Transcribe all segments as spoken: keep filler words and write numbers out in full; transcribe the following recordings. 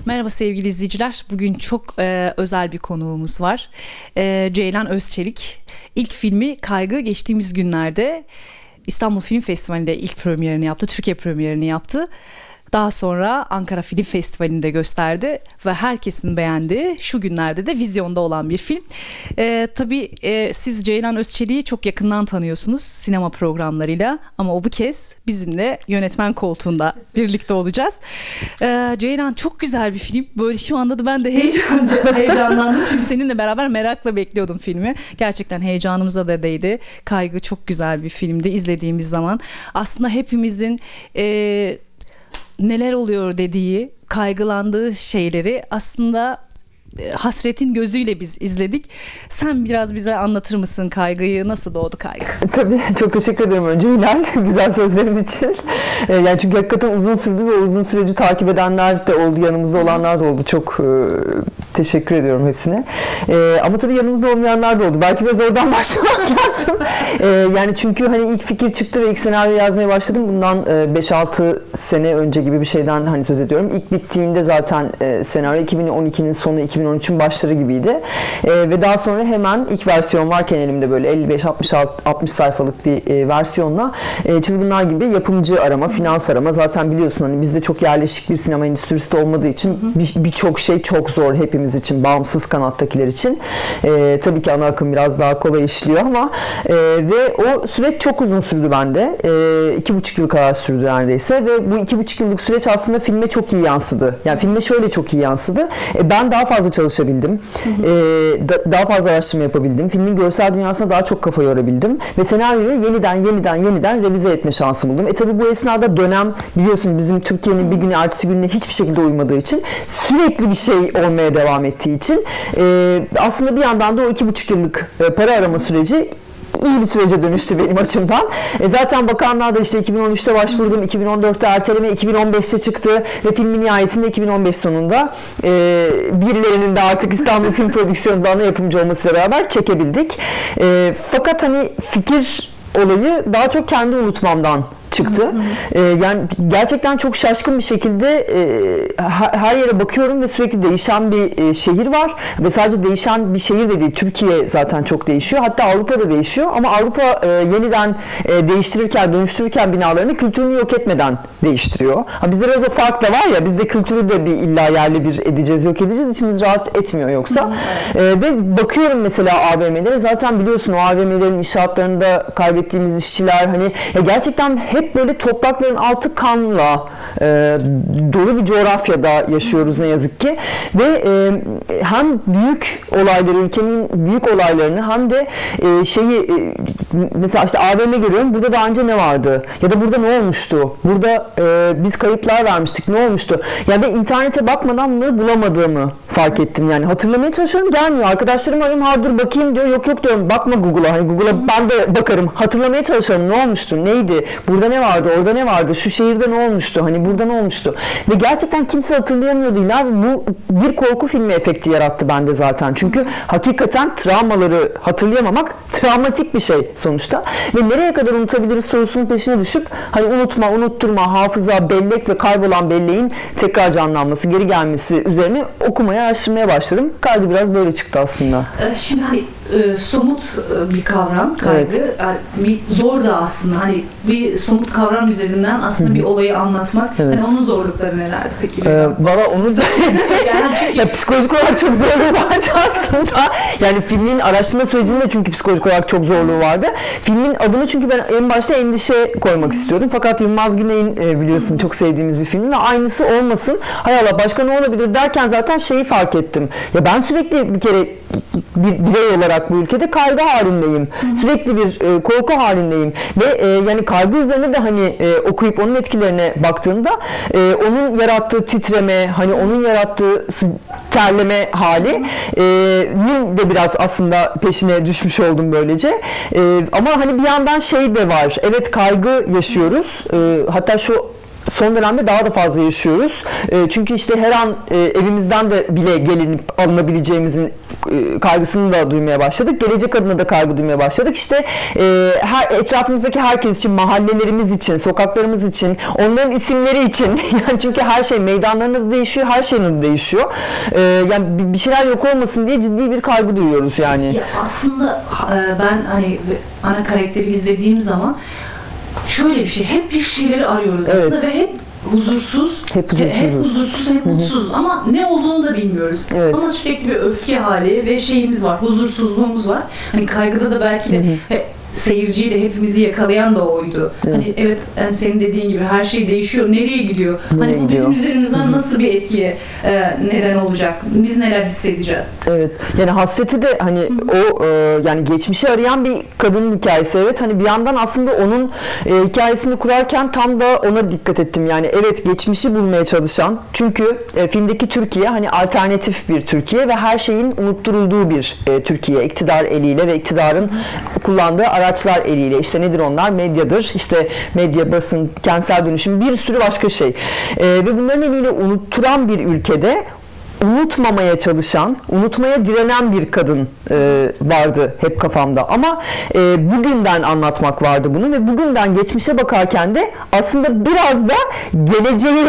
Merhaba sevgili izleyiciler. Bugün çok e, özel bir konuğumuz var. E, Ceylan Özçelik. İlk filmi Kaygı geçtiğimiz günlerde İstanbul Film Festivali'nde ilk premierini yaptı. Türkiye premierini yaptı. Daha sonra Ankara Film Festivali'nde gösterdi ve herkesin beğendiği, şu günlerde de vizyonda olan bir film. Ee, tabii e, siz Ceylan Özçelik'i çok yakından tanıyorsunuz sinema programlarıyla, ama o bu kez bizimle yönetmen koltuğunda birlikte olacağız. Ee, Ceylan, çok güzel bir film. Böyle şu anda da ben de heyecan, heyecanlandım çünkü seninle beraber merakla bekliyordum filmi. Gerçekten heyecanımıza da değdi. Kaygı çok güzel bir filmdi izlediğimiz zaman. Aslında hepimizin E, neler oluyor dediği, kaygılandığı şeyleri aslında hasretin gözüyle biz izledik. Sen biraz bize anlatır mısın kaygıyı? Nasıl doğdu Kaygı? Tabii, çok teşekkür ederim önce Hilal güzel sözlerin için. Yani çünkü hakikaten uzun sürdü ve uzun süreci takip edenler de oldu, yanımızda olanlar da oldu. Çok e, teşekkür ediyorum hepsine. E, ama tabii yanımızda olmayanlar da oldu. Belki biraz oradan başlamak lazım. E, yani çünkü hani ilk fikir çıktı ve ilk senaryo yazmaya başladım. Bundan e, beş altı sene önce gibi bir şeyden hani söz ediyorum. İlk bittiğinde zaten e, senaryo iki bin on ikinin sonu, iki bin on üçün başları gibiydi. E, ve daha sonra hemen ilk versiyon varken elimde böyle elli beş altmış sayfalık bir e, versiyonla e, çılgınlar gibi yapımcı arama, finans arama. Zaten biliyorsun hani bizde çok yerleşik bir sinema endüstrisi de olmadığı için birçok bir şey çok zor hepimiz için, bağımsız kanattakiler için. E, tabii ki ana akım biraz daha kolay işliyor ama e, ve o süreç çok uzun sürdü bende. E, iki buçuk yıl kadar sürdü neredeyse ve bu iki buçuk yıllık süreç aslında filme çok iyi yansıdı. Yani filme şöyle çok iyi yansıdı. E, ben daha fazla çalışabildim. Hı hı. Ee, da, daha fazla araştırma yapabildim. Filmin görsel dünyasına daha çok kafa yorabildim. Ve senaryoyu yeniden yeniden yeniden revize etme şansı buldum. E tabi bu esnada dönem biliyorsun bizim Türkiye'nin bir günü ertesi gününe hiçbir şekilde uymadığı için, sürekli bir şey olmaya devam ettiği için e, aslında bir yandan da o iki buçuk yıllık e, para arama süreci iyi bir sürece dönüştü benim açımdan. E zaten bakanlar da işte iki bin on üçte başvurdum, iki bin on dörtte erteleme, iki bin on beşte çıktı ve filmin nihayetinde iki bin on beş sonunda e, birilerinin de artık İstanbul Film Prodüksiyon'da ana yapımcı olmasıyla beraber çekebildik. E, fakat hani fikir olayı daha çok kendi unutmamdan çıktı. Hı hı. Ee, yani gerçekten çok şaşkın bir şekilde e, her yere bakıyorum ve sürekli değişen bir e, şehir var ve sadece değişen bir şehir de değil, Türkiye zaten çok değişiyor. Hatta Avrupa'da değişiyor ama Avrupa e, yeniden e, değiştirirken, dönüştürürken binalarını kültürünü yok etmeden değiştiriyor. Ha, bizde biraz o fark da var ya, bizde kültürü de bir illa yerli bir edeceğiz, yok edeceğiz. İçimiz rahat etmiyor yoksa. Hı hı. E, ve bakıyorum mesela A V M'lere, zaten biliyorsun o A V M'lerin inşaatlarında kaybettiğimiz işçiler, hani ya gerçekten hep böyle toprakların altı kanla e, dolu bir coğrafyada yaşıyoruz ne yazık ki ve e, hem büyük olayları, ülkenin büyük olaylarını hem de e, şeyi e, mesela işte A V M görüyorum, burada daha önce ne vardı ya da burada ne olmuştu, burada e, biz kayıplar vermiştik, ne olmuştu, yani ben internete bakmadan bunları bulamadığımı fark ettim. Yani hatırlamaya çalışıyorum, gelmiyor. Arkadaşlarım arıyorum, ha dur bakayım diyor, yok yok diyorum, bakma Google'a, hani Google'a ben de bakarım, hatırlamaya çalışalım, ne olmuştu, neydi, burada ne vardı, orada ne vardı, şu şehirde ne olmuştu, hani burada ne olmuştu ve gerçekten kimse hatırlayamıyordu illa. Bu bir korku filmi efekti yarattı bende zaten, çünkü hakikaten travmaları hatırlayamamak travmatik bir şey sonuçta ve nereye kadar unutabiliriz sorusunun peşine düşüp hani unutma, unutturma, hafıza, bellek ve kaybolan belleğin tekrar canlanması, geri gelmesi üzerine okumaya, araştırmaya başladım. Kaygı biraz böyle çıktı aslında. Şimdi hani e, somut bir kavram kaygı, evet. Bir zor da aslında, hani bir somut kavram üzerinden aslında Hı-hı. bir olayı anlatmak, evet. Hani onun zorlukları nelerdi peki? Ee, Valla onu da yani çünkü ya, psikolojik olarak çok zorluğu vardı aslında. Yani filmin araştırma sürecinde çünkü psikolojik olarak çok zorluğu vardı. Filmin adını çünkü ben en başta Endişe koymak Hı-hı. istiyordum. Fakat Yılmaz Güney'in e, biliyorsun Hı-hı. çok sevdiğimiz bir film ve aynısı olmasın. Hay Allah, başka ne olabilir derken zaten şeyi fark ettim. Ya ben sürekli bir kere bir birey olarak bu ülkede kaygı halindeyim. Hı-hı. Sürekli bir e, korku halindeyim ve e, yani kaygı üzerine de hani e, okuyup onun etkilerine baktığımda e, onun yarattığı titreme, hani onun yarattığı terleme hali e, nin de biraz aslında peşine düşmüş oldum böylece. E, ama hani bir yandan şey de var. Evet, kaygı yaşıyoruz. E, hatta şu son dönemde daha da fazla yaşıyoruz. E, çünkü işte her an e, evimizden de bile gelinip alınabileceğimizin e, kaygısını da duymaya başladık. Gelecek adına da kaygı duymaya başladık. İşte e, her etrafımızdaki herkes için, mahallelerimiz için, sokaklarımız için, onların isimleri için. Yani çünkü her şey meydanlarında da değişiyor, her şeyin de değişiyor. E, yani bir şeyler yok olmasın diye ciddi bir kaygı duyuyoruz yani. Ya aslında ben hani ana karakteri izlediğim zaman şöyle bir şey, hep bir şeyleri arıyoruz aslında, evet. Ve hep huzursuz, hep huzursuz, hep huzursuz, hep mutsuz ama ne olduğunu da bilmiyoruz. Evet. Ama sürekli bir öfke hali ve şeyimiz var, huzursuzluğumuz var. Hani kaygıda da belki de hep seyirciyi de hepimizi yakalayan da oydu. Evet. Hani evet, yani senin dediğin gibi her şey değişiyor. Nereye gidiyor? Nereye hani bu gidiyor? Bizim üzerimizden Hı-hı. nasıl bir etkiye e, neden olacak? Biz neler hissedeceğiz? Evet. Yani hasreti de hani Hı-hı. o e, yani geçmişi arayan bir kadının hikayesi. Evet, hani bir yandan aslında onun e, hikayesini kurarken tam da ona dikkat ettim. Yani evet, geçmişi bulmaya çalışan, çünkü e, filmdeki Türkiye hani alternatif bir Türkiye ve her şeyin unutturulduğu bir e, Türkiye. İktidar eliyle ve iktidarın Hı-hı. kullandığı araçlar eliyle, işte nedir onlar? Medyadır, işte medya, basın, kentsel dönüşüm, bir sürü başka şey. Ee, ve bunların eliyle unutturan bir ülkede unutmamaya çalışan, unutmaya direnen bir kadın e, vardı hep kafamda. Ama e, bugünden anlatmak vardı bunu ve bugünden geçmişe bakarken de aslında biraz da geleceği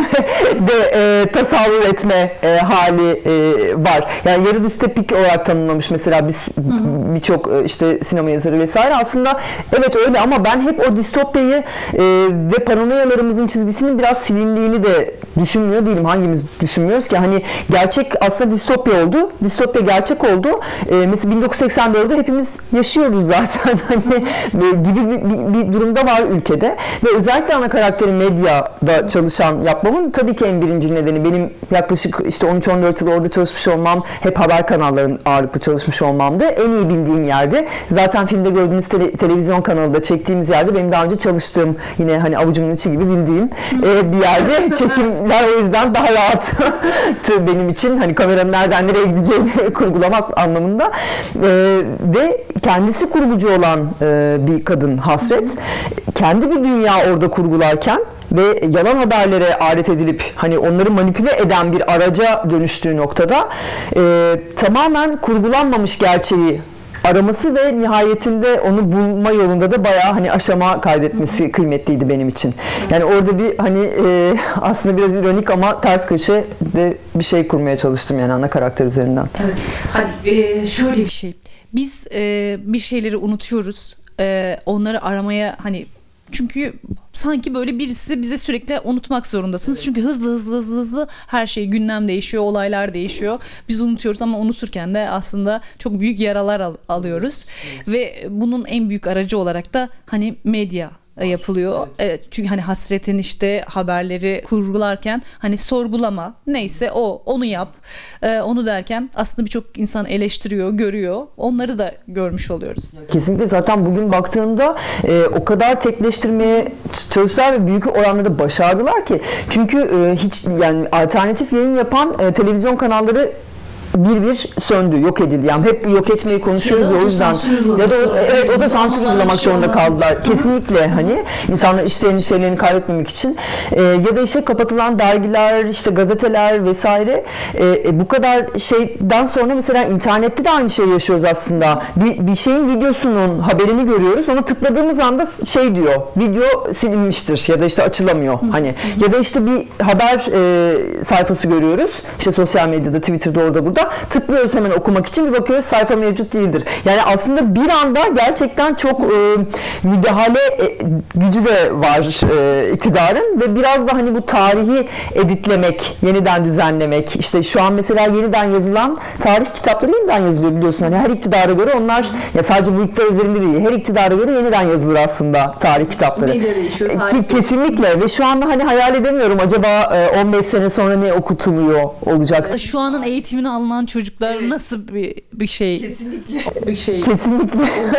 de e, tasavvur etme e, hali e, var. Yani yarı distopik olarak tanımlamış mesela birçok bir işte sinema yazarı vesaire. Aslında evet öyle, ama ben hep o distopyayı e, ve paranoyalarımızın çizgisinin biraz silindiğini de düşünmüyor değilim. Hangimiz düşünmüyoruz ki? Hani gerçek aslında distopya oldu. Distopya gerçek oldu. Ee, mesela bin dokuz yüz seksen dörtte hepimiz yaşıyoruz zaten. Hani gibi bir, bir, bir durumda var ülkede. Ve özellikle ana karakteri medyada çalışan yapmamın tabii ki en birinci nedeni benim yaklaşık işte on üç on dört yıl orada çalışmış olmam, hep haber kanallarının ağırlıklı çalışmış olmamdı. En iyi bildiğim yerde. Zaten filmde gördüğünüz tele, televizyon kanalında çektiğimiz yerde benim daha önce çalıştığım, yine hani avucumun içi gibi bildiğim e, bir yerde çekimler o yüzden daha rahat benim için, hani kameranın nereden nereye gideceğini kurgulamak anlamında. Ee, ve kendisi kurgucu olan e, bir kadın Hasret, kendi bir dünya orada kurgularken ve yalan haberlere alet edilip hani onları manipüle eden bir araca dönüştüğü noktada e, tamamen kurgulanmamış gerçeği araması ve nihayetinde onu bulma yolunda da bayağı hani aşama kaydetmesi kıymetliydi benim için. Yani orada bir hani e, aslında biraz ironik ama ters köşe de bir şey kurmaya çalıştım yani ana karakter üzerinden. Evet. Hadi e, şöyle bir şey. Biz e, bir şeyleri unutuyoruz. E, onları aramaya hani, çünkü sanki böyle birisi bize sürekli unutmak zorundasınız. Çünkü hızlı hızlı hızlı hızlı her şey, gündem değişiyor, olaylar değişiyor. Biz unutuyoruz ama unuturken de aslında çok büyük yaralar al- alıyoruz. Ve bunun en büyük aracı olarak da hani medya yapılıyor. Evet. Evet, çünkü hani Hasret'in işte haberleri kurgularken hani sorgulama, neyse o onu yap ee, onu derken aslında birçok insan eleştiriyor, görüyor. Onları da görmüş oluyoruz. Kesinlikle, zaten bugün baktığımda e, o kadar tekleştirmeye çalıştılar ve büyük oranda da başardılar ki. Çünkü e, hiç yani alternatif yayın yapan e, televizyon kanalları bir bir söndü, yok edildi. Yani hep yok etmeyi konuşuyoruz ya, o yüzden. Ya da evet, o da sansür uygulamak zorunda kaldılar. Kesinlikle hani insanlar işlerini şeylerini kaybetmemek için. Ee, ya da işte kapatılan dergiler, işte gazeteler vesaire. Ee, bu kadar şeyden sonra mesela internette de aynı şeyi yaşıyoruz aslında. Bir, bir şeyin videosunun haberini görüyoruz. Ona tıkladığımız anda şey diyor. Video silinmiştir ya da işte açılamıyor. Hani ya da işte bir haber e, sayfası görüyoruz. İşte sosyal medyada, Twitter'da, orada burada. Tıklıyoruz hemen okumak için, bir bakıyoruz sayfa mevcut değildir. Yani aslında bir anda gerçekten çok e, müdahale e, gücü de var e, iktidarın ve biraz da hani bu tarihi editlemek, yeniden düzenlemek. İşte şu an mesela yeniden yazılan tarih kitapları yeniden yazılıyor biliyorsun. Hani her iktidara göre onlar, ya sadece bu iktidar üzerinde değil, her iktidara göre yeniden yazılır aslında tarih kitapları. Değişiyor, Ki, kesinlikle ve şu anda hani hayal edemiyorum acaba e, on beş sene sonra ne okutuluyor olacaktı. Şu anın eğitimini alınan çocuklar evet. nasıl bir bir şey? Kesinlikle. Bir şey. Kesinlikle.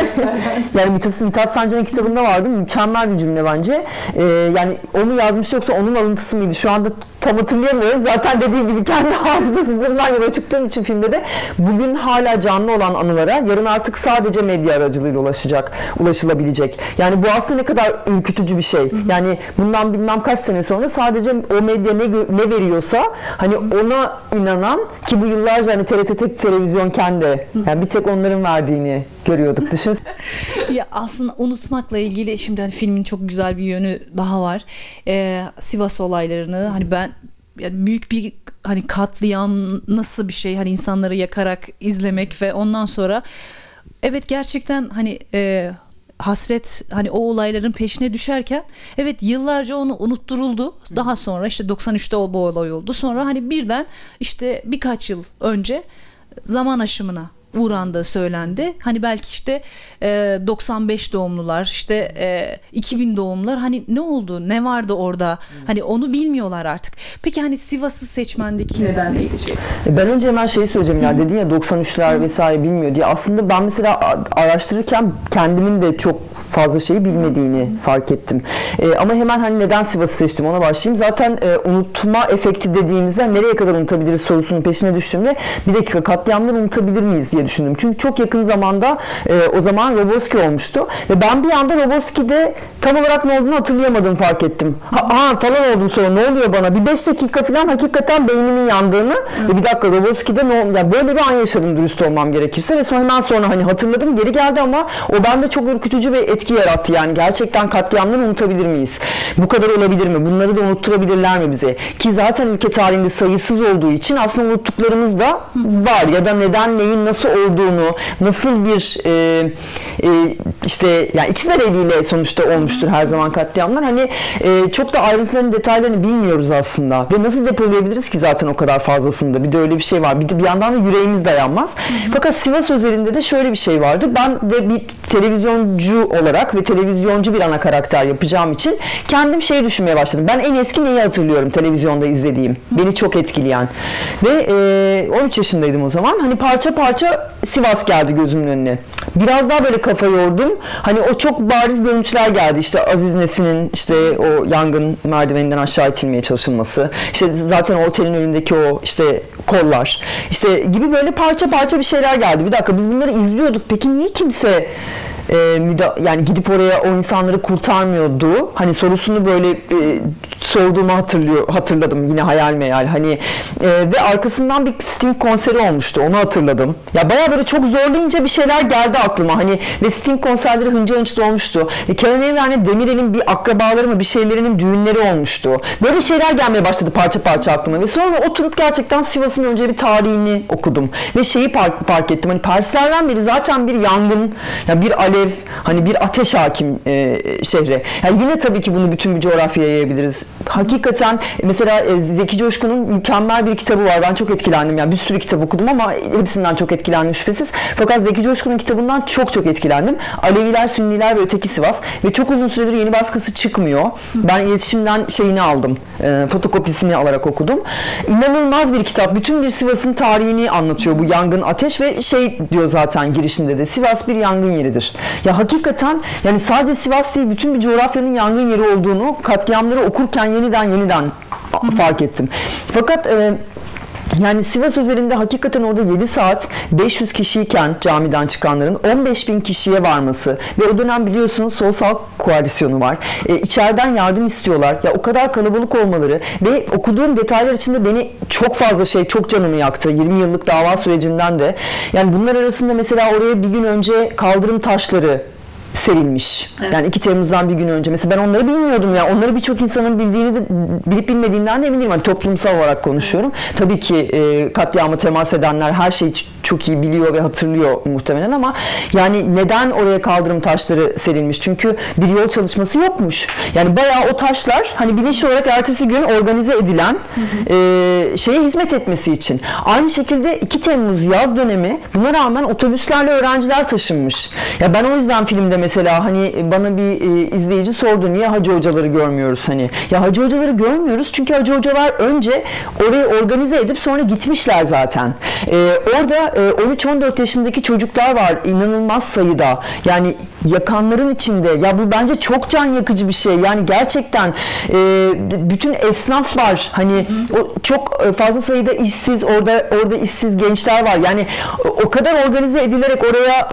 Yani Mithat, Mithat Sancar'ın kitabında vardı. Mükemmel bir cümle bence. Ee, yani onu yazmış, yoksa onun alıntısı mıydı? Şu anda tam hatırlayamıyorum. Zaten dediğim gibi kendi hafızasından yola çıktığım için filmde de bugün hala canlı olan anılara yarın artık sadece medya aracılığıyla ulaşacak, ulaşılabilecek. Yani bu aslında ne kadar ürkütücü bir şey. Yani bundan bilmem kaç sene sonra sadece o medya ne, ne veriyorsa hani ona inanan, ki bu yıllarca hani T R T tek televizyonken de yani bir tek onların verdiğini görüyorduk. Düşün. Ya aslında unutmakla ilgili şimdi hani filmin çok güzel bir yönü daha var. Ee, Sivas olaylarını hani ben yani büyük bir hani katliam nasıl bir şey, hani insanları yakarak izlemek ve ondan sonra evet gerçekten hani e, hasret hani o olayların peşine düşerken evet yıllarca onu unutturuldu. Daha sonra işte doksan üçte o bu olay oldu. Sonra hani birden işte birkaç yıl önce zaman aşımına uğrandığı söylendi. Hani belki işte e, doksan beş doğumlular, işte e, iki bin doğumlular hani ne oldu, ne vardı orada? Hani onu bilmiyorlar artık. Peki hani Sivas'ı seçmendeki neden neydi? Ben önce hemen şeyi söyleyeceğim ya, dedin ya doksan üçler vesaire bilmiyor diye. Aslında ben mesela araştırırken kendimin de çok fazla şeyi bilmediğini fark ettim. E, ama hemen hani neden Sivas'ı seçtim ona başlayayım. Zaten e, unutma efekti dediğimizde nereye kadar unutabiliriz sorusunun peşine düştüğümde bir dakika katliamları unutabilir miyiz diye düşündüm. Çünkü çok yakın zamanda e, o zaman Roboski olmuştu ve ben bir anda Roboski'de tam olarak ne olduğunu hatırlayamadığımı fark ettim. Ha, ha falan oldum, sonra ne oluyor bana? Bir beş dakika falan hakikaten beynimin yandığını Hı. ve bir dakika Roboski'de ne oldu? Yani böyle bir an yaşadım dürüst olmam gerekirse ve sonra hemen sonra hani hatırladım, geri geldi ama o bende çok ürkütücü bir etki yarattı. Yani gerçekten katliamları unutabilir miyiz? Bu kadar olabilir mi? Bunları da unutturabilirler mi bize? Ki zaten ülke tarihinde sayısız olduğu için aslında unuttuklarımız da var ya da neden, neyin, nasıl olduğunu, nasıl bir e, e, işte yani iktidar eliyle sonuçta olmuştur her zaman katliamlar. Hani e, çok da ayrıntılarını, detaylarını bilmiyoruz aslında ve nasıl depolayabiliriz ki zaten o kadar fazlasında. Bir de öyle bir şey var. Bir de bir yandan da yüreğimiz dayanmaz. Hı hı. Fakat Sivas özelinde de şöyle bir şey vardı. Ben de bir televizyoncu olarak ve televizyoncu bir ana karakter yapacağım için kendim şey düşünmeye başladım. Ben en eski neyi hatırlıyorum televizyonda izlediğim? Beni çok etkileyen. Ve e, on üç yaşındaydım o zaman. Hani parça parça Sivas geldi gözümün önüne. Biraz daha böyle kafa yordum. Hani o çok bariz görüntüler geldi. İşte Aziz Nesin'in işte o yangın merdiveninden aşağı itilmeye çalışılması. İşte zaten o otelin önündeki o işte kollar. İşte gibi böyle parça parça bir şeyler geldi. Bir dakika, biz bunları izliyorduk. Peki niye kimse e, müda- yani gidip oraya o insanları kurtarmıyordu? Hani sorusunu böyle e, sorduğumu hatırlıyor, hatırladım yine hayal meyal. Hani e, ve arkasından bir Sting konseri olmuştu. Onu hatırladım. Ya bayağı böyle çok zorlayınca bir şeyler geldi aklıma. Hani ve Sting konserleri hınca hınç olmuştu. E, Kenan Evren'le Demirel'in bir akrabaları mı bir şeylerinin düğünleri olmuştu. Böyle şeyler gelmeye başladı parça parça aklıma ve sonra oturup gerçekten Sivas'ın önce bir tarihini okudum ve şeyi fark, fark ettim. Hani Parislerden beri zaten bir yangın, ya bir alev, hani bir ateş hakim e, şehre. Yani yine tabii ki bunu bütün bir coğrafyaya yayabiliriz. Hakikaten mesela e, Zeki Coşkun'un mükemmel bir kitabı var. Ben çok etkilendim. Yani bir sürü kitap okudum ama hepsinden çok etkilendim şüphesiz. Fakat Zeki Coşkun'un kitabından çok çok etkilendim. Aleviler, Sünniler ve Öteki Sivas ve çok uzun süredir yeni baskısı çıkmıyor. Ben iletişimden şeyini aldım. E, fotokopisini alarak okudum. İnanılmaz bir kitap. Bütün bir Sivas'ın tarihini anlatıyor bu yangın, ateş ve şey diyor zaten girişinde de, Sivas bir yangın yeridir. Ya hakikaten yani sadece Sivas değil, bütün bir coğrafyanın yangın yeri olduğunu katliamları okurken yeniden yeniden Hı-hı. fark ettim. Fakat e, yani Sivas üzerinde hakikaten orada yedi saat beş yüz kişiyken camiden çıkanların on beş bin kişiye varması ve o dönem biliyorsunuz Sol Sağ Koalisyonu var. E, içeriden yardım istiyorlar. Ya o kadar kalabalık olmaları ve okuduğum detaylar içinde beni çok fazla şey, çok canımı yaktı. yirmi yıllık dava sürecinden de. Yani bunlar arasında mesela oraya bir gün önce kaldırım taşları serilmiş. Evet. Yani iki Temmuz'dan bir gün önce. Mesela ben onları bilmiyordum ya. Onları birçok insanın bildiğini de, bilip bilmediğinden de eminim. Hani toplumsal olarak konuşuyorum. Evet. Tabii ki e, katliama temas edenler her şeyi çok iyi biliyor ve hatırlıyor muhtemelen ama yani neden oraya kaldırım taşları serilmiş? Çünkü bir yol çalışması yokmuş. Yani bayağı o taşlar hani bilinçli olarak ertesi gün organize edilen hı hı. E, şeye hizmet etmesi için. Aynı şekilde iki Temmuz yaz dönemi, buna rağmen otobüslerle öğrenciler taşınmış. Ya ben o yüzden filmde mesela hani bana bir e, izleyici sordu, niye hacı hocaları görmüyoruz hani? Ya hacı hocaları görmüyoruz çünkü hacı hocalar önce orayı organize edip sonra gitmişler zaten. E, orada e, on üç on dört yaşındaki çocuklar var inanılmaz sayıda. Yani yakanların içinde. Ya bu bence çok can yakıcı bir şey. Yani gerçekten e, bütün esnaflar hani o çok fazla sayıda işsiz, orada orada işsiz gençler var. Yani o kadar organize edilerek oraya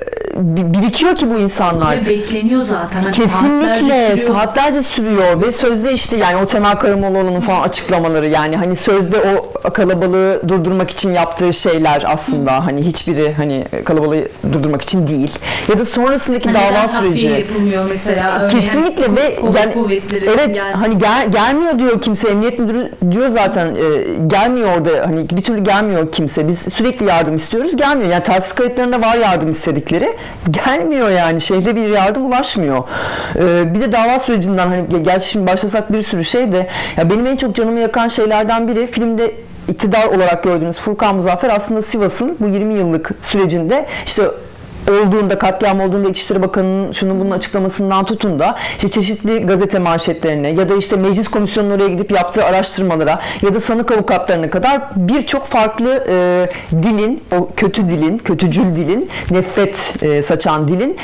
e, birikiyor ki bu insanlar. Ve bekleniyor zaten. Hani kesinlikle saatlerce sürüyor. saatlerce sürüyor ve sözde işte yani o Temel Karamollaoğlu'nun falan açıklamaları, yani hani sözde o kalabalığı durdurmak için yaptığı şeyler aslında Hı. hani hiçbiri hani kalabalığı durdurmak için değil. Ya da sonrasındaki hani dava süreci yapılmıyor mesela. Kesinlikle yani, ve yani, evet yani. Hani gel, gelmiyor diyor kimse, emniyet müdürü diyor zaten e, gelmiyor orada, hani bir türlü gelmiyor kimse. Biz sürekli yardım istiyoruz, gelmiyor. Yani telsiz kayıtlarında var yardım istedikleri. Gelmiyor yani. Şehre bir yardım ulaşmıyor. E, bir de dava sürecinden hani gerçi şimdi başlasak bir sürü şey de ya benim en çok canımı yakan şeylerden biri, filmde iktidar olarak gördüğünüz Furkan Muzaffer aslında Sivas'ın bu yirmi yıllık sürecinde işte olduğunda, katliam olduğunda İçişleri Bakanı'nın şunun bunun açıklamasından tutun da işte çeşitli gazete manşetlerine ya da işte meclis komisyonunun oraya gidip yaptığı araştırmalara ya da sanık avukatlarına kadar birçok farklı e, dilin, o kötü dilin, kötücül dilin, nefret e, saçan dilin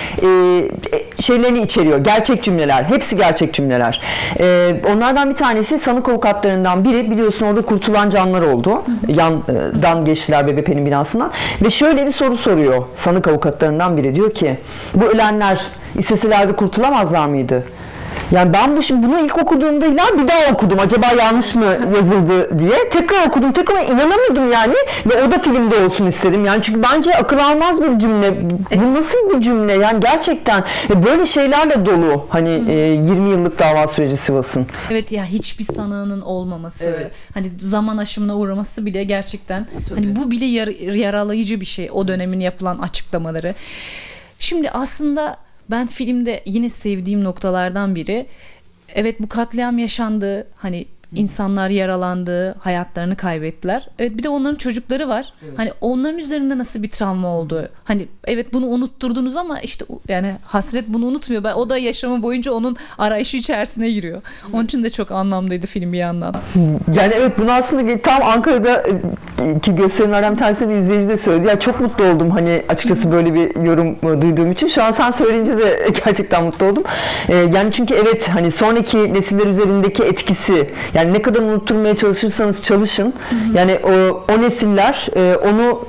e, şeylerini içeriyor. Gerçek cümleler. Hepsi gerçek cümleler. E, onlardan bir tanesi sanık avukatlarından biri, biliyorsun orada kurtulan canlar oldu. Hı hı. Yandan geçtiler B B P'nin binasından ve şöyle bir soru soruyor sanık avukatları biri, diyor ki bu ölenler isteselerdi kurtulamazlar mıydı? Yani ben bu şimdi bunu ilk okuduğumda ilan bir daha okudum. Acaba yanlış mı yazıldı diye. Tekrar okudum. Tekrar inanamadım yani. Ve o da filmde olsun istedim. Yani çünkü bence akıl almaz bir cümle. Bu nasıl bir cümle? Yani gerçekten böyle şeylerle dolu. Hani e, yirmi yıllık dava süreci Sivas'ın. Evet ya, hiçbir sanığının olmaması. Evet. Hani zaman aşımına uğraması bile gerçekten Tabii. hani bu bile yar, yaralayıcı bir şey. O dönemin yapılan açıklamaları. Şimdi aslında ben filmde yine sevdiğim noktalardan biri, evet bu katliam yaşandı, hani insanlar yaralandı, hayatlarını kaybettiler. Evet, bir de onların çocukları var. Evet. Hani onların üzerinde nasıl bir travma oldu? Hani evet bunu unutturdunuz ama işte yani hasret bunu unutmuyor. Ben, o da yaşamı boyunca onun arayışı içerisine giriyor. Onun için de çok anlamlıydı film bir yandan. Yani evet, bunu aslında tam Ankara'da ki gösterimlerden bir tanesinde bir izleyici de söyledi. Ya çok mutlu oldum hani açıkçası böyle bir yorum duyduğum için. Şu an sen söyleyince de gerçekten mutlu oldum. Ee, yani çünkü evet hani sonraki nesiller üzerindeki etkisi, yani ne kadar unutturmaya çalışırsanız çalışın, hı hı. yani o, o nesiller e, onu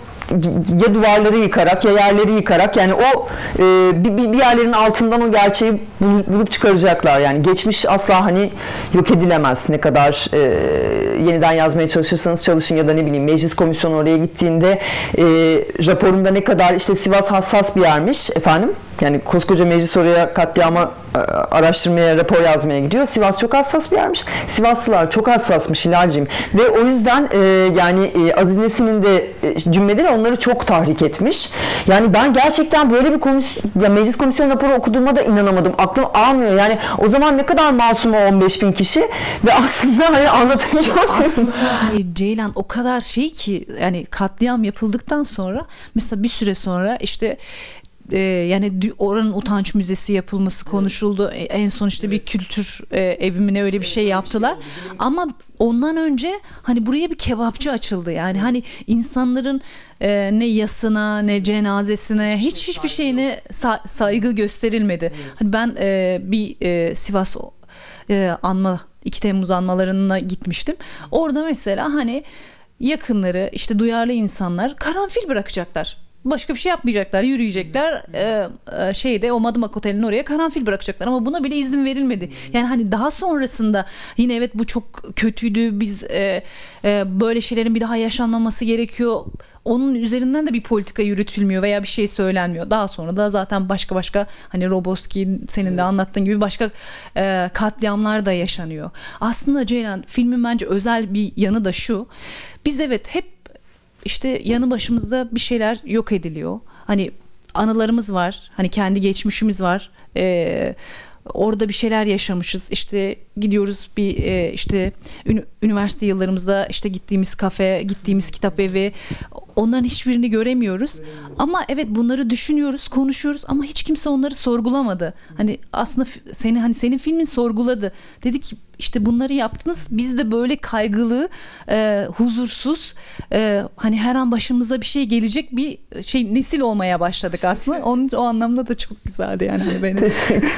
ya duvarları yıkarak ya yerleri yıkarak, yani o e, bir, bir yerlerin altından o gerçeği bulup çıkaracaklar. Yani geçmiş asla hani yok edilemez. Ne kadar e, yeniden yazmaya çalışırsanız çalışın ya da ne bileyim meclis komisyonu oraya gittiğinde e, raporunda ne kadar işte Sivas hassas bir yermiş efendim. Yani koskoca meclis oraya katliama araştırmaya, rapor yazmaya gidiyor. Sivas çok hassas bir yermiş. Sivaslılar çok hassasmış Hilal'cim. Ve o yüzden e, yani e, Aziz Nesin'in de e, cümleleri onları çok tahrik etmiş. Yani ben gerçekten böyle bir komisyon, ya meclis komisyon raporu okuduğuma da inanamadım. Aklım almıyor. Yani o zaman ne kadar masum o on beş bin kişi ve aslında hani anlatacağım. Aslında hani Ceylan o kadar şey ki, yani katliam yapıldıktan sonra mesela bir süre sonra işte Ee, yani oranın utanç müzesi yapılması konuşuldu. Evet. En son işte evet. bir kültür e, evimine öyle bir şey yaptılar. Şey ama ondan önce hani buraya bir kebapçı açıldı. Yani evet. hani insanların e, ne yasına ne cenazesine hiç hiç hiçbir şeyine sa- saygı gösterilmedi. Evet. Hani ben e, bir e, Sivas e, anma iki Temmuz anmalarına gitmiştim. Orada mesela hani yakınları, işte duyarlı insanlar karanfil bırakacaklar. Başka bir şey yapmayacaklar, yürüyecekler, ee, şeyde o Madımak Oteli'nin oraya karanfil bırakacaklar ama buna bile izin verilmedi. Yani hani daha sonrasında yine evet bu çok kötüydü, biz e, e, böyle şeylerin bir daha yaşanmaması gerekiyor. Onun üzerinden de bir politika yürütülmüyor veya bir şey söylenmiyor. Daha sonra da zaten başka başka hani Roboski senin evet. de anlattığın gibi başka e, katliamlar da yaşanıyor. Aslında Ceylan filmin bence özel bir yanı da şu. Biz evet hep İşte yanı başımızda bir şeyler yok ediliyor. Hani anılarımız var. Hani kendi geçmişimiz var. Ee, orada bir şeyler yaşamışız. İşte gidiyoruz bir e, işte ün- üniversite yıllarımızda işte gittiğimiz kafe, gittiğimiz kitap evi. onların hiçbirini göremiyoruz. Ama evet bunları düşünüyoruz, konuşuyoruz ama hiç kimse onları sorgulamadı. Hani aslında seni hani senin filmin sorguladı. Dedi ki işte bunları yaptınız. Biz de böyle kaygılı, e, huzursuz, e, hani her an başımıza bir şey gelecek bir şey nesil olmaya başladık aslında. Onun o anlamda da çok güzeldi yani hani benim.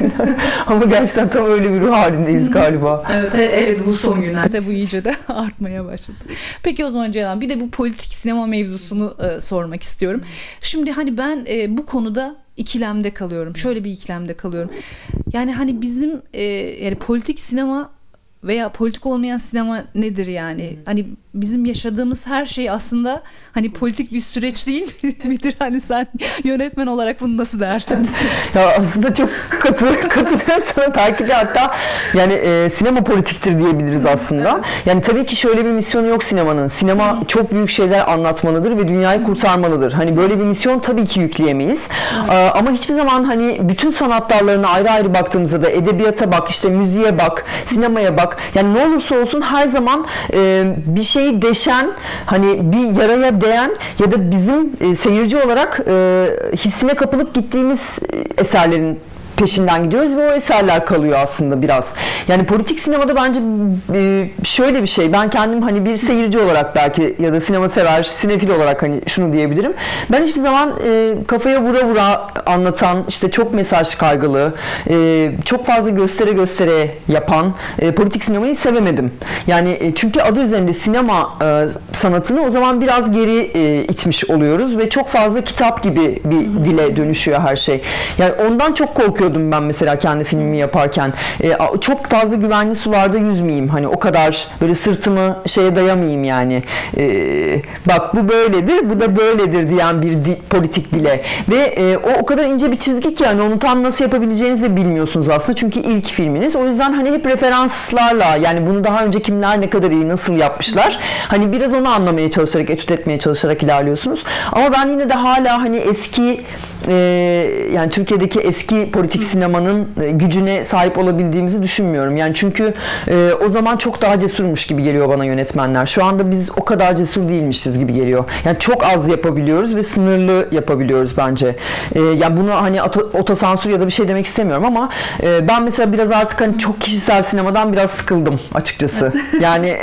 Ama gerçekten tam öyle bir ruh halindeyiz galiba. Evet, evet bu son günlerde bu iyice de artmaya başladı. Peki o zaman Ceylan, bir de bu politik sinema mevzusunu e, sormak istiyorum. Şimdi hani ben e, bu konuda ikilemde kalıyorum. Şöyle bir ikilemde kalıyorum. Yani hani bizim e, yani politik sinema veya politik olmayan sinema nedir yani? Hani bizim yaşadığımız her şey aslında hani politik bir süreç değil midir? Hani sen yönetmen olarak bunu nasıl değerlendiriyorsun? Ya aslında çok katılıyorum, katılıyorum sana, belki de hatta yani e, sinema politiktir diyebiliriz aslında. Yani tabii ki şöyle bir misyonu yok sinemanın. Sinema çok büyük şeyler anlatmalıdır ve dünyayı kurtarmalıdır. Hani böyle bir misyon tabii ki yükleyemeyiz. Ee, ama hiçbir zaman hani bütün sanat dallarına ayrı ayrı baktığımızda da edebiyata bak, işte müziğe bak, sinemaya bak. Yani ne olursa olsun her zaman e, bir şeyi deşen, hani bir yaraya değen ya da bizim e, seyirci olarak e, hissine kapılıp gittiğimiz eserlerin peşinden gidiyoruz ve o eserler kalıyor aslında biraz. Yani politik sinemada bence e, şöyle bir şey. Ben kendim hani bir seyirci olarak belki ya da sinema sever, sinefil olarak hani şunu diyebilirim. Ben hiçbir zaman e, kafaya vura vura anlatan, işte çok mesaj kaygılı, e, çok fazla göstere göstere yapan e, politik sinemayı sevemedim. Yani e, çünkü adı üzerinde sinema e, sanatını o zaman biraz geri e, itmiş oluyoruz ve çok fazla kitap gibi bir dile dönüşüyor her şey. Yani ondan çok korkuyorum ben mesela kendi filmimi yaparken. Ee, çok fazla güvenli sularda yüzmeyeyim. Hani o kadar böyle sırtımı şeye dayamayayım yani. Ee, bak bu böyledir, bu da böyledir diyen bir di, politik dile. Ve e, o o kadar ince bir çizgi ki yani onu tam nasıl yapabileceğinizi de bilmiyorsunuz aslında. Çünkü ilk filminiz. O yüzden hani hep referanslarla, yani bunu daha önce kimler ne kadar iyi nasıl yapmışlar. Hani biraz onu anlamaya çalışarak, etüt etmeye çalışarak ilerliyorsunuz. Ama ben yine de hala hani eski e, yani Türkiye'deki eski politik sinemanın gücüne sahip olabildiğimizi düşünmüyorum. Yani çünkü e, o zaman çok daha cesurmuş gibi geliyor bana yönetmenler. Şu anda biz o kadar cesur değilmişiz gibi geliyor. Yani çok az yapabiliyoruz ve sınırlı yapabiliyoruz bence. E, yani bunu hani otosansür ya da bir şey demek istemiyorum ama e, ben mesela biraz artık hani çok kişisel sinemadan biraz sıkıldım açıkçası. Yani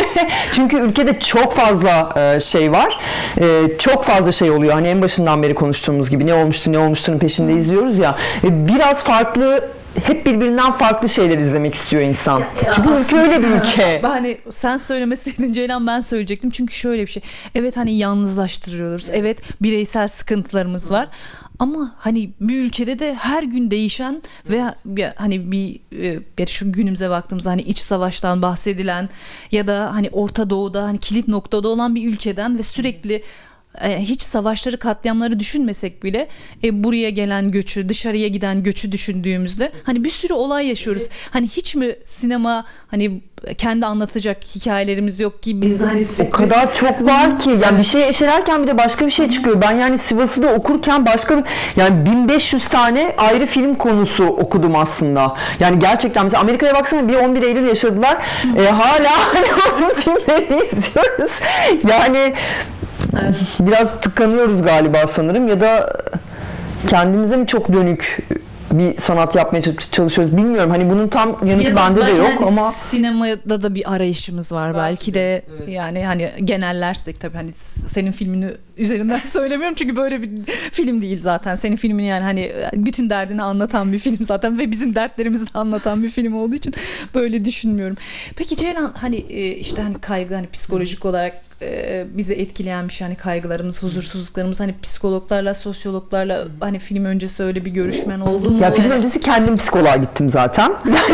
çünkü ülkede çok fazla e, şey var. E, çok fazla şey oluyor. Hani en başından beri konuştuğumuz gibi ne olmuştu ne olmuştunun peşinde izliyoruz ya. E, biraz farklı, hep birbirinden farklı şeyler izlemek istiyor insan. Ya, ya çünkü ülke öyle bir ülke. Hani sen söylemeseydin Ceylan, ben söyleyecektim. Çünkü şöyle bir şey. Evet hani yalnızlaştırıyoruz. Evet bireysel sıkıntılarımız var. Ama hani bir ülkede de her gün değişen ve hani bir, bir şu günümüze baktığımızda hani iç savaştan bahsedilen ya da hani Orta Doğu'da hani kilit noktada olan bir ülkeden ve sürekli hiç savaşları, katliamları düşünmesek bile e, buraya gelen göçü, dışarıya giden göçü düşündüğümüzde hani bir sürü olay yaşıyoruz. Evet. Hani hiç mi sinema hani kendi anlatacak hikayelerimiz yok ki biz hani sürekli... O kadar çok var ki yani bir şey yaşarken bir de başka bir şey çıkıyor. Ben yani Sivas'ı da okurken başka bir, yani bin beş yüz tane ayrı film konusu okudum aslında. Yani gerçekten mesela Amerika'ya baksana, bir on bir Eylül yaşadılar. E, hala hani onun filmlerini izliyoruz. Yani evet. Biraz tıkanıyoruz galiba sanırım ya da kendimize mi çok dönük bir sanat yapmaya çalışıyoruz bilmiyorum. Hani bunun tam yanıtı bende de yok hani ama sinemada da bir arayışımız var belki, belki de, de evet. Yani hani genellersek tabii hani senin filmini üzerinden söylemiyorum çünkü böyle bir film değil zaten. Senin filmin yani hani bütün derdini anlatan bir film zaten ve bizim dertlerimizi de anlatan bir film olduğu için böyle düşünmüyorum. Peki Ceylan, hani işte hani kaygı, hani psikolojik olarak bizi etkileyen bir şey, hani kaygılarımız, huzursuzluklarımız, hani psikologlarla, sosyologlarla hani film öncesi öyle bir görüşmen oldu mu? Ya film öncesi kendim psikoloğa gittim zaten.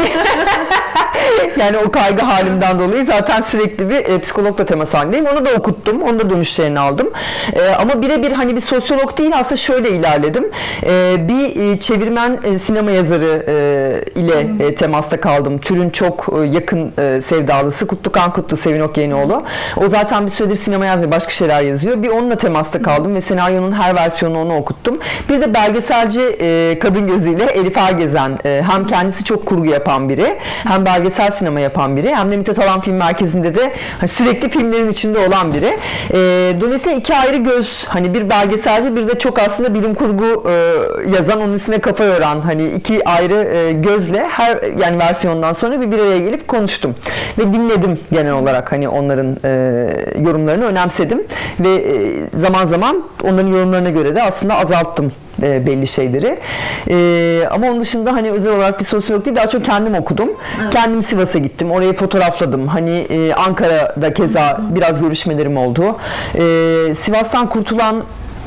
Yani o kaygı halimden dolayı zaten sürekli bir e, psikologla temas halindeyim. Onu da okuttum. Onu da dönüşlerini aldım. E, ama birebir hani bir sosyolog değil, aslında şöyle ilerledim. E, bir e, çevirmen e, sinema yazarı e, ile e, temasta kaldım. Türün çok e, yakın e, sevdalısı Kutlukan Kutlu, Sevin Okyenoğlu. O zaten bir süredir sinema yazmıyor, başka şeyler yazıyor. Bir onunla temasta kaldım ve senaryonun her versiyonunu onu okuttum. Bir de belgeselci e, kadın gözüyle Elif Ergezen. E, hem kendisi çok kurgu yapan biri, hem belgesel sinema yapan biri. Hem de Mithat Alan Film Merkezi'nde de hani sürekli filmlerin içinde olan biri. E, dolayısıyla iki ayrı göz, hani bir belgeselci, bir de çok aslında bilim kurgu e, yazan, onun üstüne kafa yoran, hani iki ayrı e, gözle her yani versiyondan sonra bir bir araya gelip konuştum ve dinledim genel olarak, hani onların e, yorumlarını önemsedim ve e, zaman zaman onların yorumlarına göre de aslında azalttım e, belli şeyleri. E, ama onun dışında hani özel olarak bir sosyolog değil, daha çok kendim okudum. Evet. Kendim Sivas'a gittim. Orayı fotoğrafladım. Hani e, Ankara'da keza hı hı. biraz görüşmelerim oldu. E, Sivas'tan kurtulan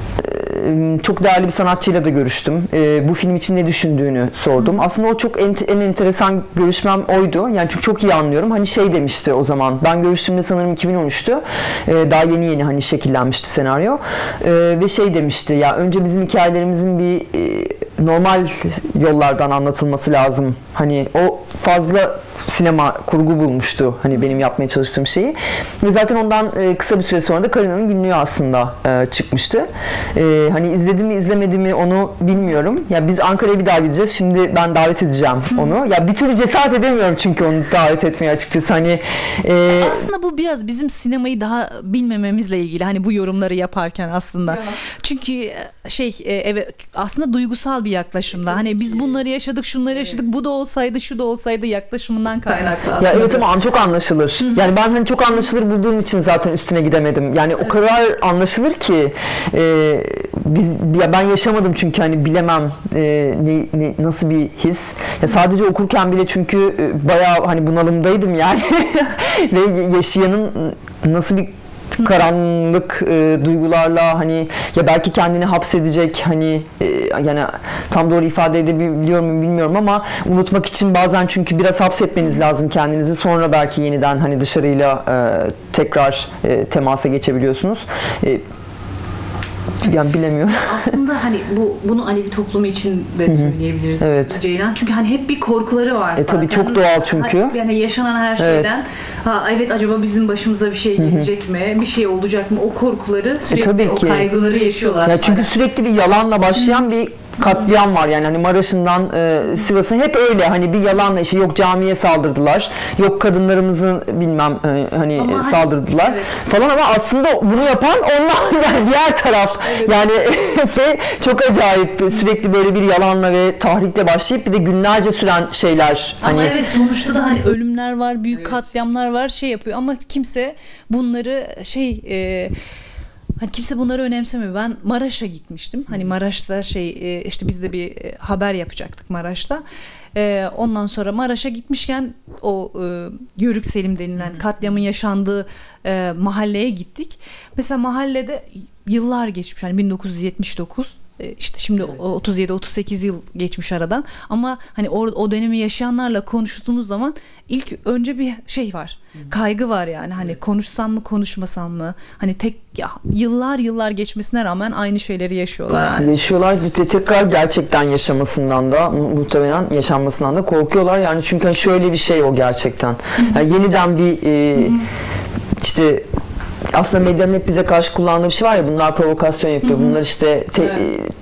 çok değerli bir sanatçıyla da görüştüm. E, bu film için ne düşündüğünü sordum. Hı. Aslında o çok en, en enteresan görüşmem oydu. Yani çünkü çok iyi anlıyorum. Hani şey demişti o zaman. Ben görüştüğümde sanırım iki bin on üçtü. E, daha yeni yeni hani şekillenmişti senaryo. E, ve şey demişti. Ya önce bizim hikayelerimizin bir e, normal yollardan anlatılması lazım. Hani o fazla sinema kurgu bulmuştu. Hani benim yapmaya çalıştığım şeyi. Ve zaten ondan e, kısa bir süre sonra da Karina'nın Günlüğü aslında e, çıkmıştı. E, hani izledim mi izlemedim mi onu bilmiyorum. Ya biz Ankara'ya bir daha gideceğiz. Şimdi ben davet edeceğim Hı. onu. Ya bir türlü cesaret edemiyorum çünkü onu davet etmeye açıkçası. Hani e... aslında bu biraz bizim sinemayı daha bilmememizle ilgili. Hani bu yorumları yaparken aslında. Ya. Çünkü şey e, evet aslında duygusal bir yaklaşımda. Hani biz bunları yaşadık, şunları yaşadık. Evet. Bu da olsaydı, şu da olsaydı yaklaşımından kaynaklı aslında. Ya evet ama çok anlaşılır. Hı. Yani ben hani çok anlaşılır bulduğum için zaten üstüne gidemedim. Yani evet. o kadar anlaşılır ki e, biz ya ben yaşamadım çünkü hani bilemem e, ne, ne nasıl bir his. Ya sadece okurken bile çünkü e, bayağı hani bunalımdaydım yani. Ve yaşayanın nasıl bir karanlık e, duygularla hani ya belki kendini hapsedecek hani e, yani tam doğru ifade edebiliyor muyum bilmiyorum ama unutmak için bazen çünkü biraz hapsetmeniz lazım kendinizi, sonra belki yeniden hani dışarıyla e, tekrar e, temasa geçebiliyorsunuz. E, Yani bilemiyorum. Aslında hani bu bunu Alevi toplumu için de söyleyebiliriz. Evet. Ceylan. Çünkü hani hep bir korkuları var. E tabii çok doğal çünkü. Yani yaşanan her şeyden evet. ha evet acaba bizim başımıza bir şey gelecek Hı-hı. mi? Bir şey olacak mı? O korkuları sürekli e, tabii o kaygıları yaşıyorlar. Ya çünkü sürekli bir yalanla başlayan Hı-hı. bir katliam var yani hani Maraş'ından e, Sivas'a hep öyle hani bir yalanla işte yok camiye saldırdılar, yok kadınlarımızın bilmem e, hani ama saldırdılar evet. falan ama aslında bunu yapan onlar yani diğer taraf evet. yani ve çok acayip sürekli böyle bir yalanla ve tahrikle başlayıp bir de günlerce süren şeyler. Ama hani... evet sonuçta da hani ölümler var, büyük evet. katliamlar var şey yapıyor ama kimse bunları şey e, hani kimse bunları önemsemiyor. Ben Maraş'a gitmiştim. Hani Maraş'ta şey işte biz de bir haber yapacaktık Maraş'ta. Ondan sonra Maraş'a gitmişken o Yörük Selim denilen katliamın yaşandığı mahalleye gittik. Mesela mahallede yıllar geçmiş. Hani bin dokuz yüz yetmiş dokuz işte şimdi evet. otuz yedi otuz sekiz yıl geçmiş aradan ama hani o, o dönemi yaşayanlarla konuştuğumuz zaman ilk önce bir şey var. Hı. Kaygı var yani hani evet. konuşsam mı konuşmasam mı hani tek ya, yıllar yıllar geçmesine rağmen aynı şeyleri yaşıyorlar. Yani. Yaşıyorlar ve tekrar gerçekten yaşamasından da muhtemelen yaşanmasından da korkuyorlar yani çünkü şöyle bir şey o gerçekten. Yani yeniden bir e, işte aslında medyanın hep bize karşı kullandığı bir şey var ya, bunlar provokasyon yapıyor. Hı hı. Bunlar işte te, evet.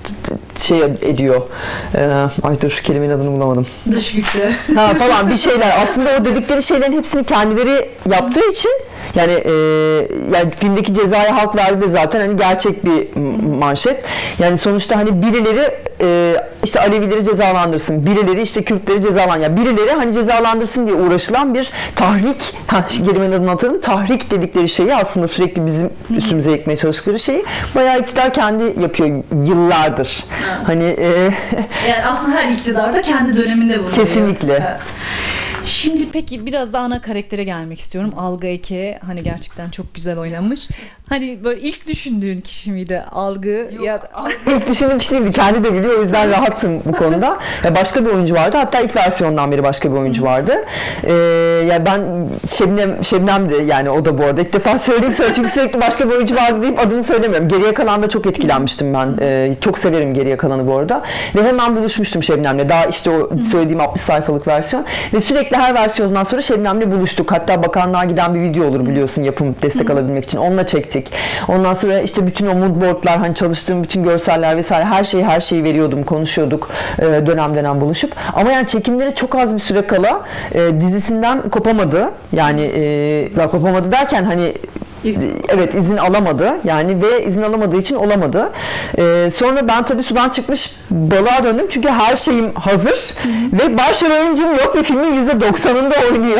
şey ediyor. Ee, ay dur kelimenin adını bulamadım. Dış güçler. Ha falan bir şeyler. Aslında o dedikleri şeylerin hepsini kendileri yaptığı için yani e, yani filmdeki cezayı halk verdi de zaten hani gerçek bir manşet. Yani sonuçta hani birileri e, işte Alevileri cezalandırsın, birileri işte Kürtleri cezalan ya yani birileri hani cezalandırsın diye uğraşılan bir tahrik, ha kelimenin adını hatırladım. Tahrik dedikleri şeyi aslında sürekli bizim üstümüze yıkmaya çalıştıkları şeyi bayağı iktidar kendi yapıyor yıllardır. Evet. Hani e, yani aslında her iktidar da kendi döneminde bunu kesinlikle. Evet. Şimdi peki biraz da ana karaktere gelmek istiyorum. Algı Eke hani gerçekten çok güzel oynamış. Hani böyle ilk düşündüğün kişi miydi Algı? Yok, ya ilk düşündüğüm kişi değildi. Kendi de biliyor o yüzden rahatım bu konuda. Ya başka bir oyuncu vardı. Hatta ilk versiyondan beri başka bir oyuncu vardı. Ee, yani ben Şebnem Şebnem'di yani o da bu arada. İlk defa söyleyeyim sonra çünkü sürekli başka bir oyuncu vardı deyip adını söylemiyorum. Geriye Kalan'da çok etkilenmiştim ben. Ee, çok severim Geriye Kalan'ı bu arada. Ve hemen buluşmuştum Şebnem'le. Daha işte o söylediğim altmış sayfalık versiyon. Ve sürekli sürekli her versiyondan sonra Şebnem'le buluştuk. Hatta bakanlığa giden bir video olur biliyorsun, yapım destek alabilmek için. Onunla çektik. Ondan sonra işte bütün o mood boardlar, hani çalıştığım bütün görseller vesaire, her şeyi her şeyi veriyordum, konuşuyorduk e, dönem dönem buluşup. Ama yani çekimlere çok az bir süre kala e, dizisinden kopamadı. Yani e, kopamadı derken hani İzin. Evet, izin alamadı yani ve izin alamadığı için olamadı. Ee, sonra ben tabii sudan çıkmış balığa döndüm çünkü her şeyim hazır, hı hı, ve başrol oyuncum yok ve filmin yüzde doksanında oynuyor.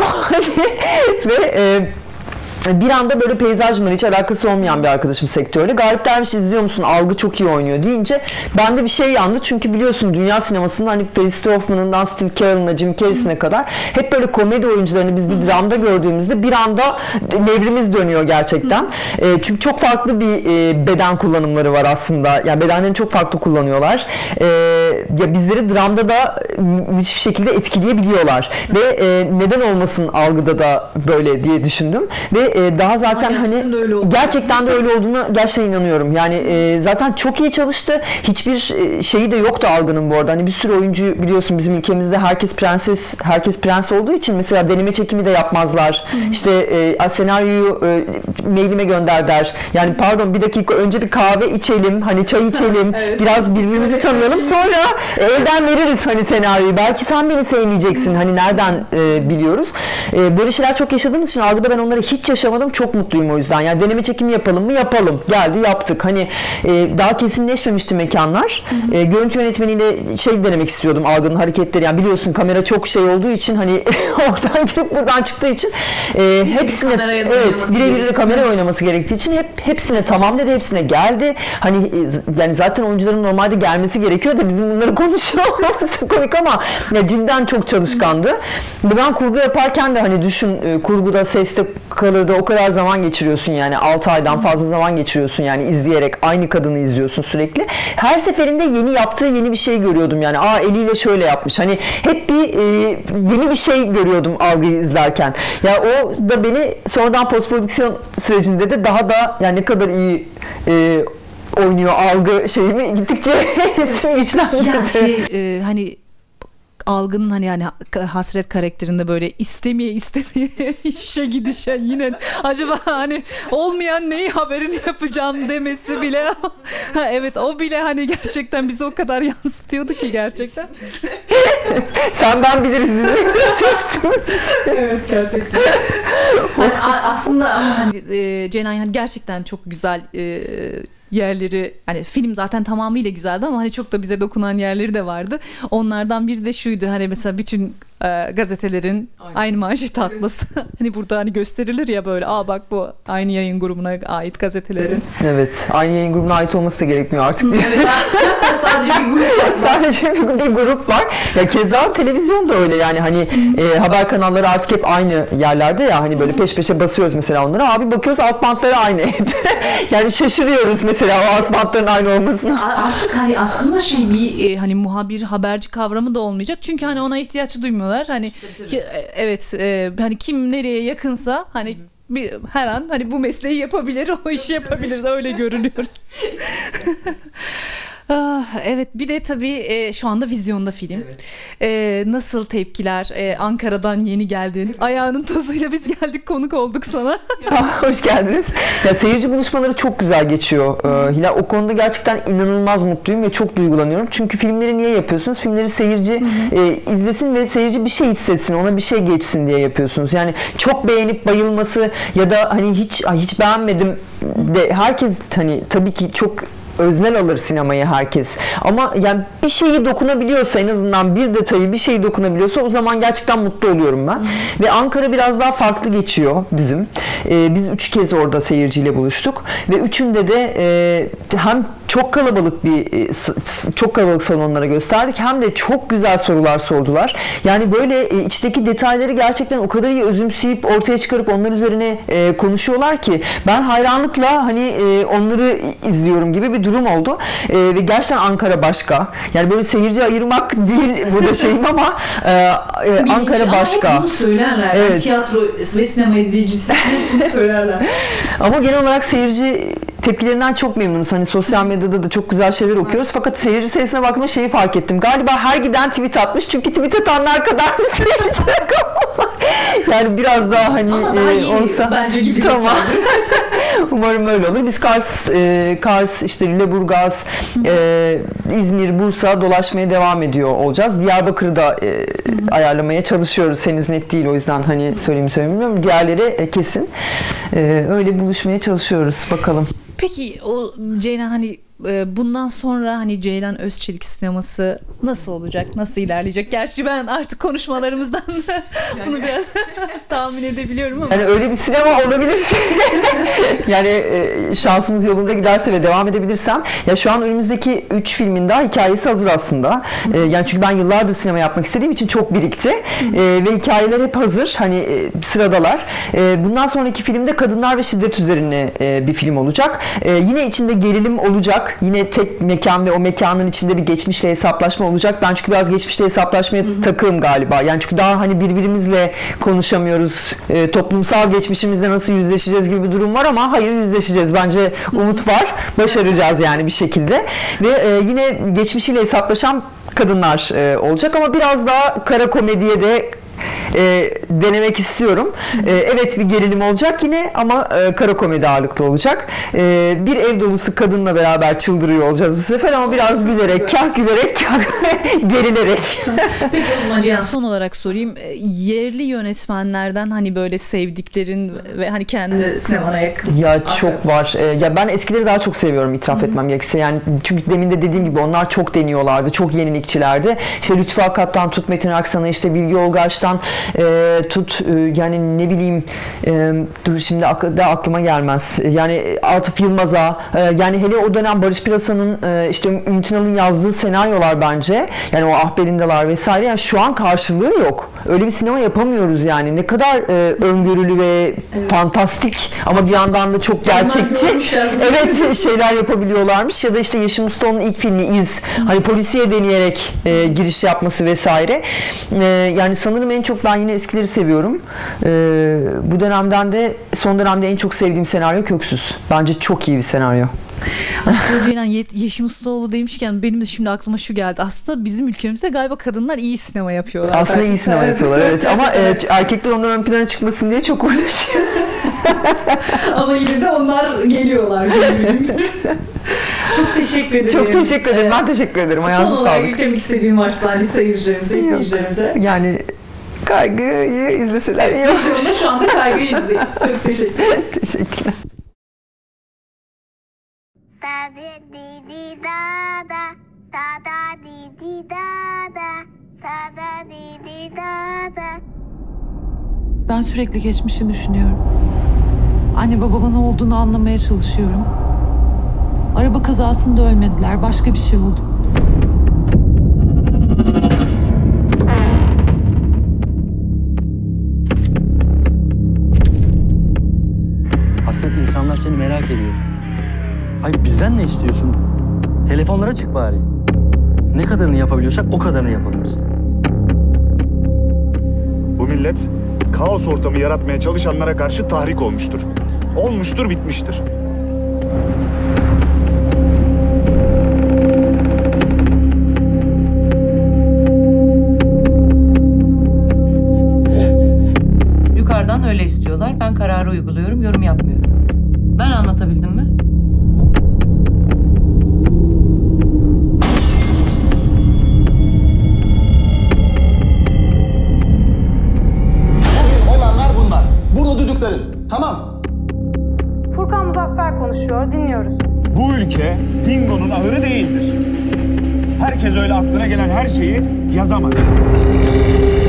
Ve e, bir anda böyle peyzaj mı, hiç alakası olmayan bir arkadaşım sektörde, Galip Derviş izliyor musun, Algı çok iyi oynuyor deyince bende bir şey yandı. Çünkü biliyorsun dünya sinemasında hani Felicity Hoffman'ından Steve Carell'ına Jim Carrey'sine kadar hep böyle komedi oyuncularını biz bir dramda gördüğümüzde bir anda nevrimiz dönüyor gerçekten. E, çünkü çok farklı bir e, beden kullanımları var aslında. Yani bedenlerini çok farklı kullanıyorlar. E, ya bizleri dramda da müthiş bir şekilde etkileyebiliyorlar. Ve e, neden olmasın Algı'da da böyle diye düşündüm. Ve daha zaten gerçekten hani de gerçekten de öyle olduğuna gerçekten inanıyorum. Yani e, zaten çok iyi çalıştı. Hiçbir şeyi de yoktu Algı'nın bu arada. Hani bir sürü oyuncu biliyorsun bizim ülkemizde herkes prenses, herkes prens olduğu için mesela deneme çekimi de yapmazlar. Hı hı. İşte e, senaryoyu e, mailime gönder der. Yani pardon bir dakika önce bir kahve içelim, hani çay içelim, evet, biraz birbirimizi tanıyalım. Sonra elden veririz hani senaryoyu. Belki sen beni sevmeyeceksin. Hı. Hani nereden e, biliyoruz. E, böyle şeyler çok yaşadığımız için Algı'da ben onları hiç yaşamadım. Çok mutluyum o yüzden. Yani deneme çekimi yapalım mı? Yapalım. Geldi, yaptık. Hani e, daha kesinleşmemişti mekanlar. Hı hı. E, görüntü yönetmeniyle şey denemek istiyordum, Algı'nın hareketleri. Yani biliyorsun kamera çok şey olduğu için hani oradan girip buradan çıktığı için e, hepsine evet, birebir de kamera oynaması gerektiği için hep hepsine tamam dedi. Hepsine geldi. Hani e, yani zaten oyuncuların normalde gelmesi gerekiyor da bizim bunları konuşuyor olmamız komik ama ya, cidden çok çalışkandı. Hı. Ben kurgu yaparken de hani düşün, e, kurguda, seste kalırdı. O kadar zaman geçiriyorsun yani. altı aydan fazla zaman geçiriyorsun yani izleyerek. Aynı kadını izliyorsun sürekli. Her seferinde yeni yaptığı yeni bir şey görüyordum yani. Aa eliyle şöyle yapmış. Hani hep bir e, yeni bir şey görüyordum Algı'yı izlerken. Ya o da beni sonradan postprodüksiyon sürecinde de daha da yani ne kadar iyi e, oynuyor Algı şeyimi gittikçe içlendirdi. Ya şey e, hani Algı'nın hani yani Hasret karakterinde böyle istemeye istemeye işe gidişe yine acaba hani olmayan neyi haberini yapacağım demesi bile evet o bile hani gerçekten bizi o kadar yansıtıyordu ki gerçekten. Sen ben biliriz bizim çalıştığımız için. Evet gerçekten. Yani aslında ama hani e, Cenay hani gerçekten çok güzel e, yerleri, hani film zaten tamamıyla güzeldi ama hani çok da bize dokunan yerleri de vardı. Onlardan biri de şuydu, hani mesela bütün e, gazetelerin Aynen. aynı manşeti atması. Hani burada hani gösterilir ya böyle, aa bak bu aynı yayın grubuna ait gazetelerin. Evet. Aynı yayın grubuna ait olması da gerekmiyor artık. Evet. Sadece bir grup var. Sadece bir, bir grup var. Ya keza televizyon da öyle yani hani e, haber kanalları artık hep aynı yerlerde ya, hani böyle peş peşe basıyoruz mesela onlara. Abi bakıyoruz alt bantları aynı hep. Yani şaşırıyoruz mesela o alt bantların aynı olmasına. Artık hani aslında şey bir e, hani muhabir, haberci kavramı da olmayacak. Çünkü hani ona ihtiyaç duymuyorlar. Hani ki, evet e, hani kim nereye yakınsa hani bir, her an hani bu mesleği yapabilir, o işi yapabilir, öyle görünüyoruz. Ah, evet, bir de tabii e, şu anda vizyonda film. Evet. E, nasıl tepkiler? E, Ankara'dan yeni geldin. Ayağının tozuyla biz geldik, konuk olduk sana. Hoş geldiniz. Ya, seyirci buluşmaları çok güzel geçiyor. Ee, Hilal, o konuda gerçekten inanılmaz mutluyum ve çok duygulanıyorum. Çünkü filmleri niye yapıyorsunuz? Filmleri seyirci e, izlesin ve seyirci bir şey hissetsin, ona bir şey geçsin diye yapıyorsunuz. Yani çok beğenip bayılması ya da hani hiç hiç beğenmedim de herkes hani tabii ki çok öznel alır sinemayı herkes. Ama yani bir şeyi dokunabiliyorsa, en azından bir detayı, bir şeyi dokunabiliyorsa o zaman gerçekten mutlu oluyorum ben. Hmm. Ve Ankara biraz daha farklı geçiyor bizim. Ee, biz üç kez orada seyirciyle buluştuk ve üçünde de e, hem çok kalabalık bir çok kalabalık salonlara gösterdik, hem de çok güzel sorular sordular. Yani böyle e, içteki detayları gerçekten o kadar iyi özümseyip ortaya çıkarıp onlar üzerine e, konuşuyorlar ki ben hayranlıkla hani e, onları izliyorum gibi bir durum oldu. E, ve gerçekten Ankara başka. Yani böyle seyirci ayırmak değil burada şeyim ama e, e, Ankara başka. Ama bunu söylerler. Evet. Yani tiyatro ve sinema izleyicisi bunu söylerler. Ama genel olarak seyirci tepkilerinden çok memnunuz. Hani sosyal medyada da çok güzel şeyler okuyoruz. Fakat seyirci sayısına baktığımda şeyi fark ettim. Galiba her giden tweet atmış. Çünkü tweet atanlar kadar bir seyirci yok. Yani biraz daha hani ama daha iyi, e, olsa bence gidecek. Tamam. Umarım öyle olur. Biz Kars, e, Kars işte Lüleburgaz, e, İzmir, Bursa dolaşmaya devam ediyor olacağız. Diyarbakır'ı da e, ayarlamaya çalışıyoruz. Henüz net değil, o yüzden hani söyleyeyim söylemiyorum. Diğerleri e, kesin. E, öyle buluşmaya çalışıyoruz. Bakalım. Peki o Ceylan, hani bundan sonra hani Ceylan Özçelik sineması nasıl olacak? Nasıl ilerleyecek? Gerçi ben artık konuşmalarımızdan bunu biraz tahmin edebiliyorum ama. Yani öyle bir sinema olabilirse yani e, şansımız yolunda giderse ve devam edebilirsem, ya şu an önümüzdeki üç filmin daha hikayesi hazır aslında. E, yani çünkü ben yıllardır sinema yapmak istediğim için çok birikti. E, ve hikayeler hep hazır. Hani e, sıradalar. E, bundan sonraki filmde kadınlar ve şiddet üzerine e, bir film olacak. E, yine içinde gerilim olacak. Yine tek mekan ve o mekanın içinde bir geçmişle hesaplaşma olacak. Ben çünkü biraz geçmişle hesaplaşmaya hı hı. takığım galiba. Yani çünkü daha hani birbirimizle konuşamıyoruz. E, toplumsal geçmişimizle nasıl yüzleşeceğiz gibi bir durum var ama hayır, yüzleşeceğiz. Bence umut var. Başaracağız yani bir şekilde. Ve e, yine geçmişiyle hesaplaşan kadınlar e, olacak ama biraz daha kara komediye de E, denemek istiyorum. E, evet, bir gerilim olacak yine ama e, kara komedi ağırlıklı olacak. E, bir ev dolusu kadınla beraber çıldırıyor olacağız bu sefer ama biraz gülerek, kah gülerek, kah gerilerek. Peki o zaman Cihan, son olarak sorayım. Yerli yönetmenlerden hani böyle sevdiklerin ve hani kendi sinemana yakın. Ya çok var. E, ya ben eskileri daha çok seviyorum, itiraf Hı-hı. etmem gerekirse. Yani çünkü demin de dediğim gibi onlar çok deniyorlardı. Çok yenilikçilerdi. İşte Lütfü Akat'tan tut Metin Aksan'a, işte Bilge Olgaç'tan e, tut e, yani ne bileyim e, dur şimdi ak- da aklıma gelmez. Yani Atıf Yılmaz'a e, yani hele o dönem Barış Pırasa'nın e, işte Ümit Ünal'ın yazdığı senaryolar bence, yani o Ahberindalar vesaire, yani şu an karşılığı yok. Öyle bir sinema yapamıyoruz yani. Ne kadar e, öngörülü ve evet. fantastik ama bir yandan da çok gerçekçi. Evet, şeyler yapabiliyorlarmış. Ya da işte Yeşim Ustaoğlu'nun ilk filmi İz. Hani polisiye deneyerek e, giriş yapması vesaire. E, yani sanırım en çok ben yine eskileri seviyorum. E, bu dönemden de son dönemde en çok sevdiğim senaryo Köksüz. Bence çok iyi bir senaryo. Aslında Ceylan, Yeşim Ustaoğlu demişken benim de şimdi aklıma şu geldi. Aslında bizim ülkemizde galiba kadınlar iyi sinema yapıyorlar. Aslında iyi sinema evet. yapıyorlar evet. Ama e, erkekler onların ön plana çıkmasın diye çok uğraşıyor. Ama yine de onlar geliyorlar. Çok teşekkür ederim. Çok teşekkür ederim. Ben teşekkür ederim. Ayağınıza sağlık. Son olarak yüklemek istediğim varsa hani seyircilerimize, izleyicilerimize. Yani Kaygı'yı izleseler iyi olur. Evet, şu anda Kaygı'yı izleyin. Çok teşekkür ederim. Teşekkürler. Da di di da da, da da di di da da, da da di di da da. Ben sürekli geçmişi düşünüyorum. Anne babama ne olduğunu anlamaya çalışıyorum. Araba kazasında ölmediler, başka bir şey oldu. Hasret, insanlar seni merak ediyor. Hayır, bizden ne istiyorsun? Telefonlara çık bari. Ne kadarını yapabiliyorsak o kadarını yapalım biz de. Bu millet kaos ortamı yaratmaya çalışanlara karşı tahrik olmuştur. Olmuştur, bitmiştir. Yukarıdan öyle istiyorlar. Ben kararı uyguluyorum, yorum yapmıyorum. Ben anlatabildim mi? Olanlar bunlar. Burada duydukların. Tamam. Furkan Muzaffer konuşuyor. Dinliyoruz. Bu ülke Dingo'nun ahırı değildir. Herkes öyle aklına gelen her şeyi yazamaz.